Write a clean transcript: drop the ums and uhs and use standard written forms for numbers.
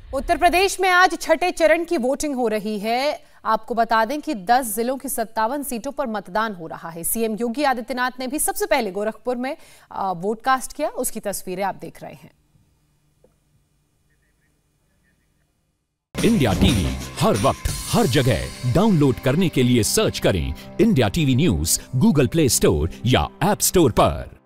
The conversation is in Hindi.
उत्तर प्रदेश में आज छठे चरण की वोटिंग हो रही है। आपको बता दें कि 10 जिलों की 57 सीटों पर मतदान हो रहा है। सीएम योगी आदित्यनाथ ने भी सबसे पहले गोरखपुर में वोट कास्ट किया। उसकी तस्वीरें आप देख रहे हैं। इंडिया टीवी हर वक्त हर जगह डाउनलोड करने के लिए सर्च करें India TV news Google Play Store या ऐप स्टोर पर।